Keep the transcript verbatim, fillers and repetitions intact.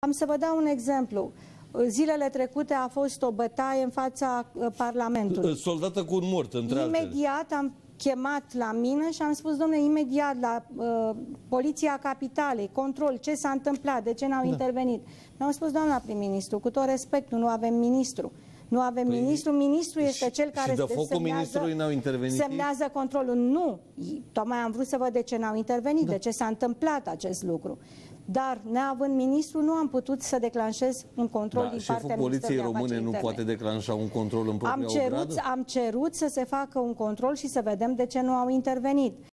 Am să vă dau un exemplu. Zilele trecute a fost o bătaie în fața Parlamentului. Soldată cu un mort, între altele. Imediat am chemat la mine și am spus, domnule, imediat la uh, Poliția Capitalei, control, ce s-a întâmplat, de ce n-au da. intervenit. Mi-au spus, doamna prim-ministru, cu tot respectul, nu avem ministru. Nu avem păi, ministru, ministru este cel care și de focul ministrului n-au intervenit? Semnează controlul. Nu. Tocmai am vrut să văd de ce n-au intervenit, da. de ce s-a întâmplat acest lucru. Dar, neavând ministru, nu am putut să declanșez un control da, din partea Ministerului Poliției Române nu interne. poate declanșa un control în propria am cerut, ogradă? am cerut să se facă un control și să vedem de ce nu au intervenit.